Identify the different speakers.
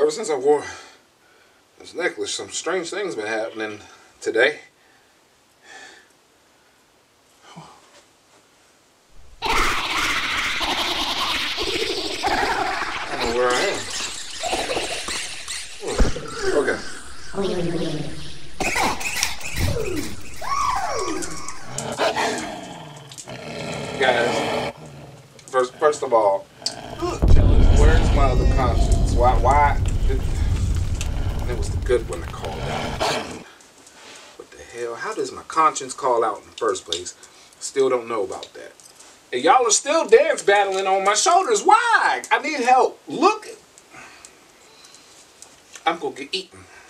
Speaker 1: ever since I wore this necklace, some strange things been happening today. I don't know where I am. Okay. Guys, first of all, where's my other conscience? Why? It was the good one that called out. What the hell? How does my conscience call out in the first place? Still don't know about that. And y'all are still dance battling on my shoulders. Why? I need help. Look. I'm gonna get eaten.